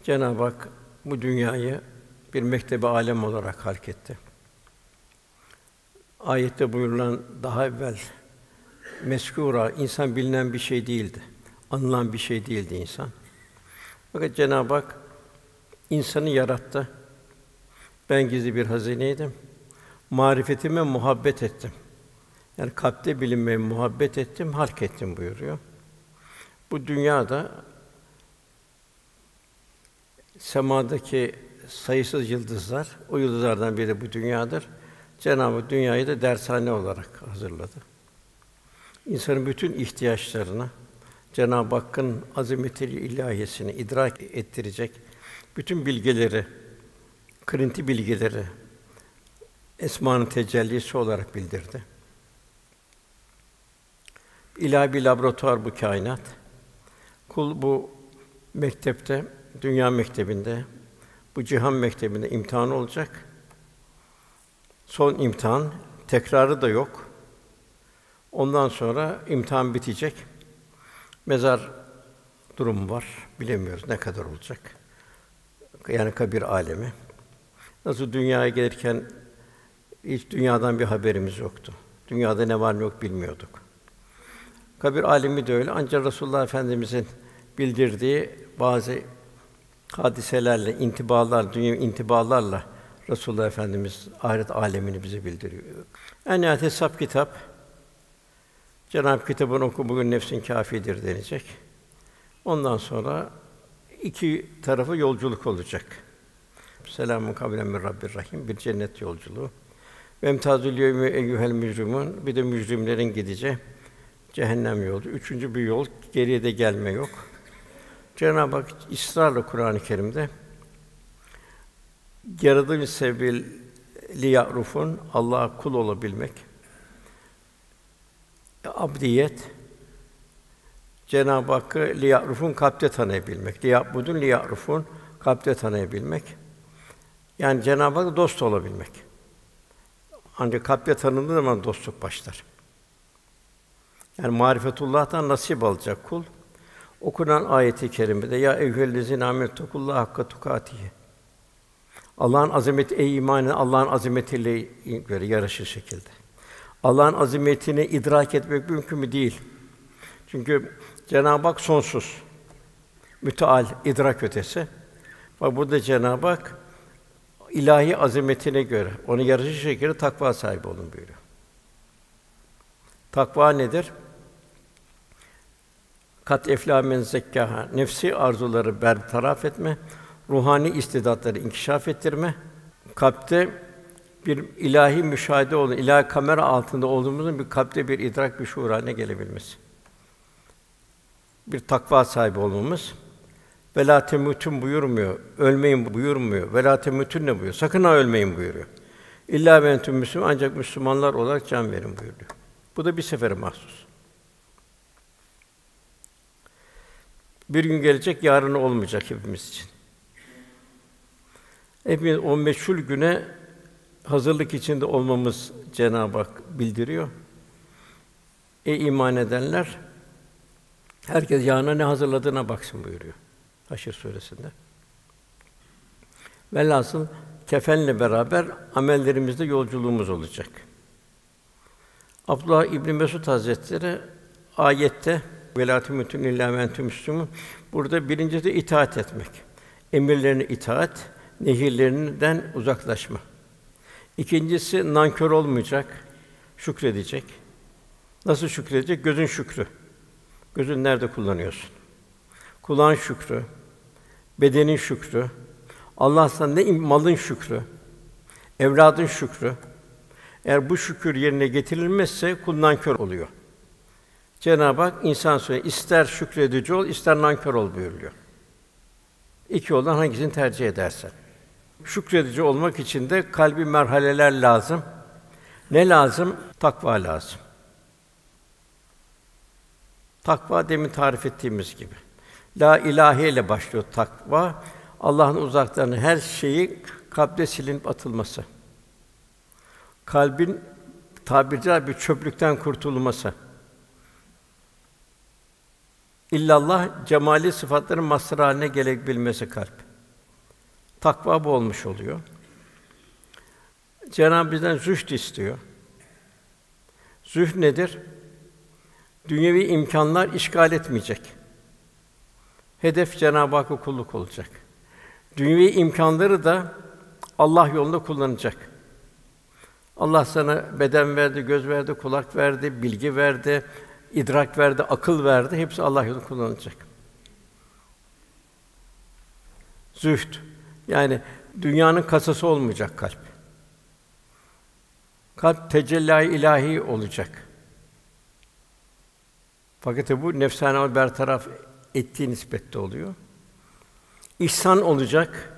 Cenab-ı Hak bu dünyayı bir mektep-i alem olarak halk etti. Ayette buyurulan daha evvel meskûra, insan bilinen bir şey değildi. Anılan bir şey değildi insan. Fakat Cenab-ı Hak insanı yarattı. Ben gizli bir hazineydim. Marifetime muhabbet ettim. Yani kalpte bilinmeye muhabbet ettim, halk ettim buyuruyor. Bu dünyada semadaki sayısız yıldızlar, o yıldızlardan biri bu dünyadır. Cenab-ı Hak dünyayı da dershane olarak hazırladı. İnsanın bütün ihtiyaçlarını Cenab-ı Hakk'ın azameti ilahiyesini idrak ettirecek bütün bilgileri, kırıntı bilgileri Esma'nın tecellisi olarak bildirdi. İlahi bir laboratuvar bu kainat. Kul bu mektepte, dünya mektebinde, bu cihan mektebinde imtihan olacak. Son imtihan, tekrarı da yok. Ondan sonra imtihan bitecek. Mezar durumu var, bilemiyoruz ne kadar olacak. Yani kabir alemi. Nasıl dünyaya gelirken hiç dünyadan bir haberimiz yoktu. Dünyada ne var ne yok bilmiyorduk. Kabir alemi de öyle. Ancak Resulullah Efendimizin bildirdiği bazı hadiselerle, intibalar, dünya intibalarla Resulullah Efendimiz ahiret alemini bize bildiriyor. En nihayet hesap kitap. Cenab-ı Hak kitabını oku bugün nefsin kâfidir denecek. Ondan sonra iki tarafı yolculuk olacak. Selamun kavlen min Rabbir Rahim, bir cennet yolculuğu. Ve emtazül yevme eyyuhel mücrimun, bir de mücrimlerin gideceği cehennem yolu. Üçüncü bir yol, geriye de gelme yok. Cenab-ı Hak ısrarla Kur'an-ı Kerim'de yaratılış sebebi liya'rufun, Allah'a kul olabilmek, abdiyet, Cenab-ı Hakk'ı liya'rufun kalpte tanıyabilmek, liya'budun liya'rufun kalpte tanıyabilmek. Yani Cenab-ı Hak'la dost olabilmek. Ancak kalpte tanındığı zaman dostluk başlar. Yani marifetullah'tan nasip alacak kul. Okunan ayet-i kerimede ya eyyühellezîne âmenettequllâhe hakka tukâtihi. Allah'ın azameti, ey iman eden, Allah'ın azametiyle göre yarışır şekilde. Allah'ın azametini idrak etmek mümkün mü? Değil. Çünkü Cenab-ı Hak sonsuz, müteal, idrak ötesi. Bak burada Cenab-ı Hak ilahi azametine göre onu yarışır şekilde takva sahibi olun buyuruyor. Takva nedir? Kat eflâ men zekkâhâ, nefsi arzuları bertaraf etme, ruhani istidatları inkişaf ettirme, kalpte bir ilahi müşahede olan, ilahi kamera altında olduğumuzun bir kalpte bir idrak, bir şuur haline gelebilmesi. Bir takva sahibi olmamız. Velâ temûtun buyurmuyor, ölmeyin buyurmuyor. Velâ temûtunne buyuruyor. Sakın ha ölmeyin buyuruyor. İllâ ve entüm müslümûn, ancak Müslümanlar olarak can verin buyuruyor. Bu da bir sefere mahsus. Bir gün gelecek, yarını olmayacak hepimiz için. Hepimiz o meçhul güne hazırlık içinde olmamız Cenab-ı Hak bildiriyor. Ey iman edenler, herkes yarına ne hazırladığına baksın buyuruyor Haşr suresinde. Velhasıl kefenle beraber amellerimizde yolculuğumuz olacak. Abdullah İbn Mesud Hazretleri ayette velâ temûtun illâ ve entüm müslümûn, burada birincisi itaat etmek. Emirlerine itaat, nehirlerinden uzaklaşma. İkincisi nankör olmayacak, şükredecek. Nasıl şükredecek? Gözün şükrü. Gözün nerede kullanıyorsun? Kulağın şükrü, bedenin şükrü, Allah sana ne malın şükrü, evladın şükrü. Eğer bu şükür yerine getirilmezse kul nankör oluyor. Cenab-ı Hak insan söylüyor, ister şükredici ol, ister nankör ol buyuruyor. İki yoldan hangisini tercih edersen. Şükredici olmak için de kalbi merhaleler lazım. Ne lazım? Takva lazım. Takva demin tarif ettiğimiz gibi. La ilahe ile başlıyor takva. Allah'ın uzaklarının her şeyi kalpte silinip atılması. Kalbin tabiri caizse bir çöplükten kurtulması. İllallah cemali sıfatların mazhar haline gelebilmesi kalp. takva bu olmuş oluyor. Cenab-ı bizden zühd istiyor. Zühd nedir? Dünyevi imkânlar işgal etmeyecek. Hedef Cenab-ı Hakk'a kulluk olacak. Dünyevi imkânları da Allah yolunda kullanacak. Allah sana beden verdi, göz verdi, kulak verdi, bilgi verdi, idrak verdi, akıl verdi. Hepsi Allah yolunda kullanılacak. Zühd, yani dünyanın kasası olmayacak kalp. Kalp tecelli-i ilahi olacak. Fakat bu nefsânâ bertaraf ettiği nispette oluyor. İhsan olacak.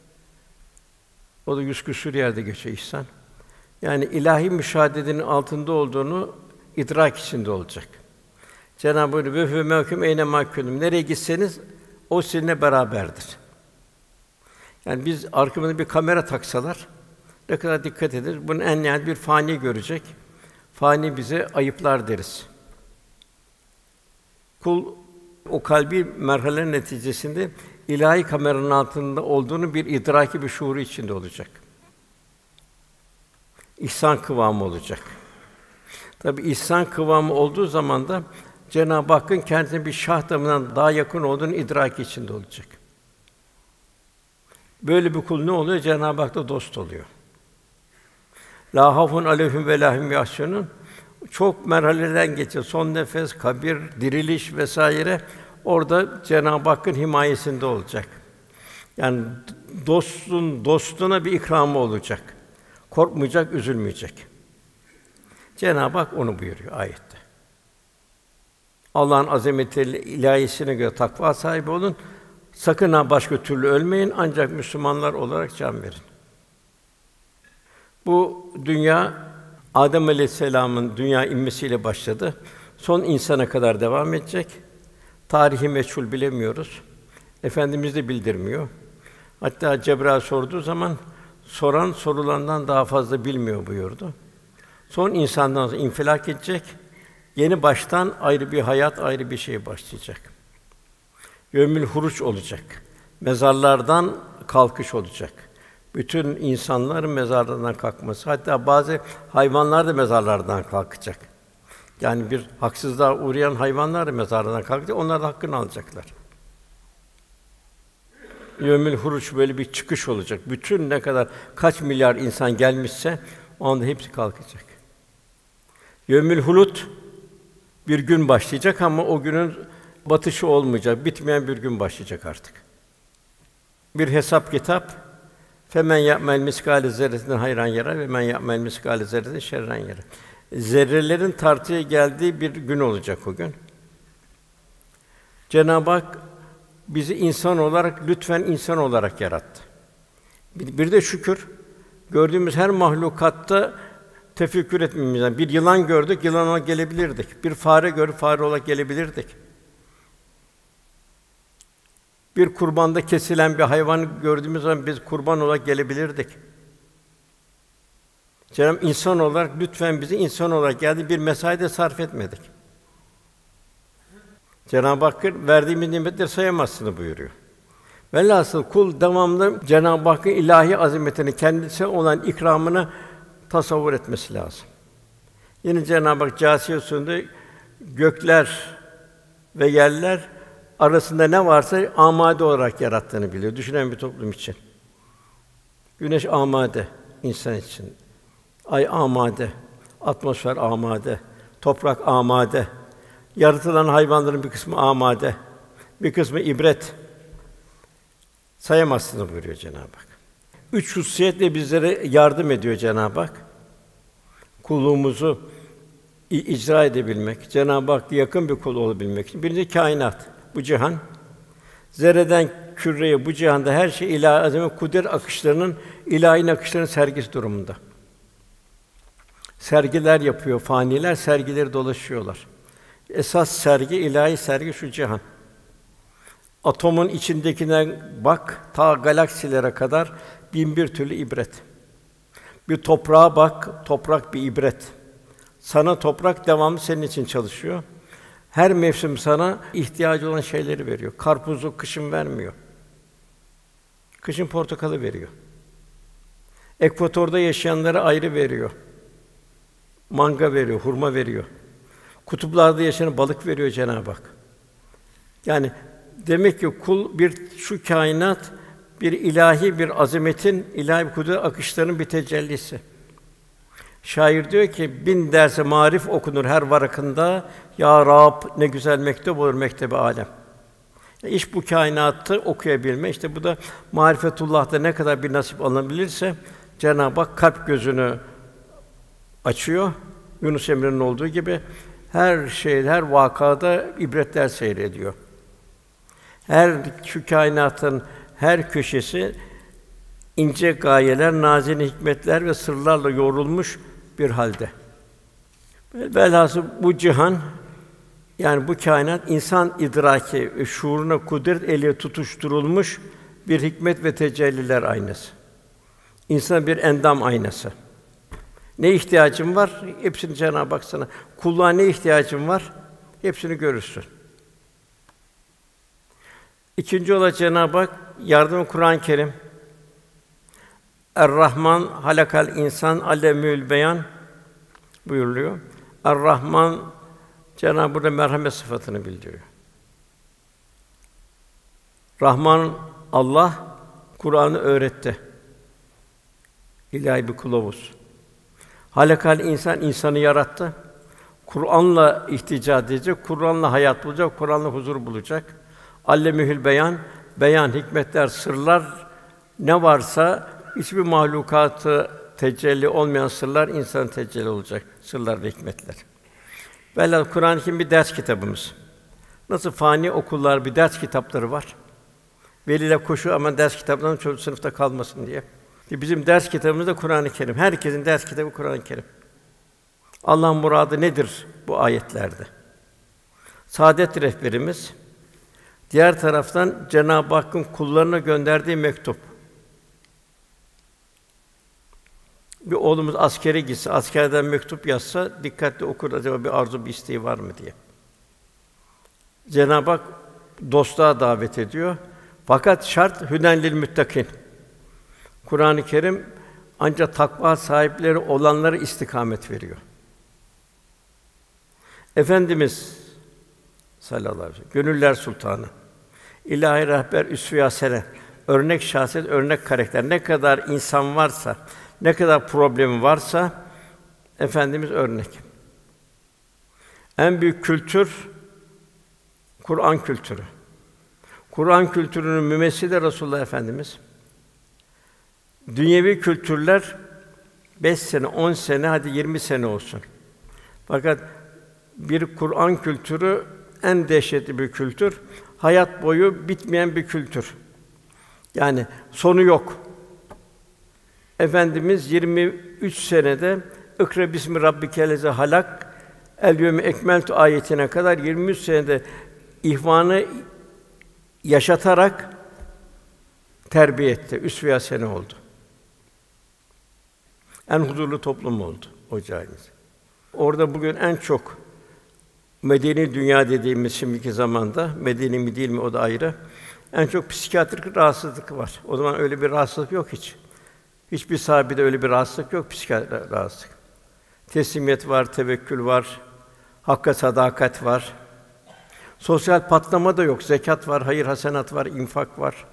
O da 100 küsur yerde geçiyor ihsan. Yani ilahi müşahedenin altında olduğunu idrak içinde olacak. Cenab-ı Hak ve fî mevkûm eyne mâkûnûm. Nereye gitseniz o sizinle beraberdir. Yani biz arkamızda bir kamera taksalar ne kadar dikkat ederiz. Bunun en nihayet bir fani görecek. Fani bize ayıplar deriz. Kul o kalbi merhalenin neticesinde ilahi kameranın altında olduğunu bir idraki bir şuuru içinde olacak. İhsan kıvamı olacak. Tabii ihsan kıvamı olduğu zaman da Cenab-ı Hakk'ın kendisine bir şah damarından daha yakın olduğunu idraki içinde olacak. Böyle bir kul ne oluyor? Cenab-ı Hak'la dost oluyor. Lâ hafun aleyhim ve lâ hum yahzunûn. Çok merhaleden geçiyor. Son nefes, kabir, diriliş vesaire. Orada Cenab-ı Hakk'ın himayesinde olacak. Yani dostun dostuna bir ikramı olacak. Korkmayacak, üzülmeyecek. Cenab-ı Hak onu buyuruyor ayette. Allah'ın azametiyle ilahisine göre takva sahibi olun. Sakın ha başka türlü ölmeyin ancak Müslümanlar olarak can verin. Bu dünya Adem Aleyhisselam'ın dünya inmesiyle başladı. Son insana kadar devam edecek. Tarihi meçhul bilemiyoruz. Efendimiz de bildirmiyor. Hatta Cebrail sorduğu zaman soran sorulandan daha fazla bilmiyor buyurdu. Son insandan sonra infilak edecek. Yeni baştan ayrı bir hayat, ayrı bir şey başlayacak. Yevmül huruc olacak. Mezarlardan kalkış olacak. Bütün insanların mezarlardan kalkması, hatta bazı hayvanlar da mezarlardan kalkacak. Yani bir haksızlığa uğrayan hayvanlar da mezarlardan kalkacak, onlar da hakkını alacaklar. Yevmül huruc böyle bir çıkış olacak. Bütün ne kadar kaç milyar insan gelmişse o anda hepsi kalkacak. Yevmül hulut bir gün başlayacak ama o günün batışı olmayacak, bitmeyen bir gün başlayacak artık. Bir hesap kitap. Femen ya'mel miskâle zerretin hayran yara ve men ya'mel miskâle zerretin şerren yara. Zerrelerin tartıya geldiği bir gün olacak o gün. Cenab-ı Hak bizi insan olarak, lütfen insan olarak yarattı. Bir de şükür, gördüğümüz her mahlukatta tefekkür etmemizden. Bir yılan gördük, yılan olarak gelebilirdik. Bir fare gördük, fare olarak gelebilirdik. Bir kurbanda kesilen bir hayvanı gördüğümüz zaman biz kurban olarak gelebilirdik. Cenab-ı insan olarak lütfen bizi insan olarak geldi, bir mesai de sarf etmedik. Cenab-ı Hakk'ın verdiğimiz nimetleri sayamazsınız buyuruyor. Velhasıl kul devamlı Cenab-ı Hakk'ın ilahi azametini, kendisine olan ikramını tasavvur etmesi lazım. Yine Cenab-ı Hak Câsiye Sûresinde gökler ve yerler arasında ne varsa amade olarak yarattığını biliyor. Düşünen bir toplum için. Güneş amade insan için. Ay amade, atmosfer amade, toprak amade. Yaratılan hayvanların bir kısmı amade, bir kısmı ibret. Sayamazsınız buyuruyor Cenab-ı Hak. 3 hususiyetle bizlere yardım ediyor Cenab-ı Hak. Kulluğumuzu icra edebilmek, Cenab-ı Hakk'a yakın bir kul olabilmek için. Birincisi kainat, bu cihan. Zerreden küreye, bu cihanda her şey ilahi azamet, kudret akışlarının, ilahi akışlarının sergisi durumunda. Sergiler yapıyor faniler, sergileri dolaşıyorlar. Esas sergi, ilahi sergi şu cihan. Atomun içindekine bak, ta galaksilere kadar bin bir türlü ibret. Bir toprağa bak, toprak bir ibret. Sana toprak devamlı senin için çalışıyor. Her mevsim sana ihtiyacı olan şeyleri veriyor. Karpuzu kışın vermiyor. Kışın portakalı veriyor. Ekvatorda yaşayanlara ayrı veriyor. Manga veriyor, hurma veriyor. Kutuplarda yaşayan balık veriyor Cenab-ı Hak. Yani demek ki kul şu kainat bir ilahi bir azametin, ilahi bir kudret akışlarının bir tecellisi. Şair diyor ki, 1000 derse marif okunur her varakında, ya Rab ne güzel mektep olur mektebi alem. İş bu kainatı okuyabilme, işte bu da marifetullah'ta ne kadar bir nasip alınabilirse Cenab-ı Hak kalp gözünü açıyor. Yunus Emre'nin olduğu gibi her şey, her vakada ibretler seyrediyor. Şu kainatın her köşesi ince gayeler, nazîn hikmetler ve sırlarla yoğrulmuş bir halde. Velhasıl bu cihan, yani bu kainat insan idraki ve şuuruna kudret eliyle tutuşturulmuş bir hikmet ve tecelliler aynası. İnsan bir endam aynası. Ne ihtiyacın var? Hepsini Cenab-ı Hak sana. Kulluğa ne ihtiyacın var? Hepsini görürsün. İkinci olarak Cenab-ı Hak yardımı Kur'an-ı Kerim. Er-Rahman halakal insan allemül beyan buyuruluyor. Er-Rahman Cenab-ı Hak burada merhamet sıfatını bildiriyor. Rahman Allah Kur'an'ı öğretti. İlahi bir kılavuz. Halakal insan insanı yarattı. Kur'an'la ihticat edecek, Kur'an'la hayat bulacak, Kur'an'la huzur bulacak. Allemühül beyan, beyan, hikmetler, sırlar ne varsa hiçbir mahlukatı tecelli olmayan sırlar insan tecelli olacak. Sırlar ve hikmetler. Velhâsıl Kur'an-ı Kerim bir ders kitabımız. Nasıl fani okullar bir ders kitapları var. Veliler koşuyor ama ders kitaplarının çocuk sınıfta kalmasın diye. Bizim ders kitabımız da Kur'an-ı Kerim. Herkesin ders kitabı Kur'an-ı Kerim. Allah'ın muradı nedir bu ayetlerde? Saadet rehberimiz. Diğer taraftan Cenab-ı Hakk'ın kullarına gönderdiği mektup. Bir oğlumuz askere gitse, askerden mektup yazsa dikkatli okur, acaba bir arzu, bir isteği var mı diye. Cenab-ı Hak dostluğa davet ediyor. Fakat şart hüden lil muttakin. Kur'an-ı Kerim ancak takva sahipleri olanlara istikamet veriyor. Efendimiz sallallahu aleyhi ve sellem gönüller sultanı, ilahi rehber, üsve-i hasene, örnek şahsiyet, örnek karakter. Ne kadar insan varsa, ne kadar problemi varsa Efendimiz örnek. En büyük kültür Kur'an kültürü. Kur'an kültürünün mümessili Resulullah Efendimiz. Dünyevi kültürler 5 sene, 10 sene, hadi 20 sene olsun. Fakat bir Kur'an kültürü en dehşetli bir kültür. Hayat boyu bitmeyen bir kültür. Yani sonu yok. Efendimiz 23 senede "İkra bismi rabbikellezî halak, el yevme ekmeltu" ayetine kadar 23 senede ihvanı yaşatarak terbiye etti. Üsve-i hasene oldu. En huzurlu toplum oldu o cahiliz. Orada bugün en çok medeni dünya dediğimiz şimdiki zamanda, medeni mi değil mi o da ayrı. En çok psikiyatrik rahatsızlık var. O zaman öyle bir rahatsızlık yok hiç. Hiçbir sahabede öyle bir rahatsızlık yok, psikiyatrik rahatsızlık. Teslimiyet var, tevekkül var, hakka sadakat var. Sosyal patlama da yok. Zekat var, hayır hasenat var, infak var.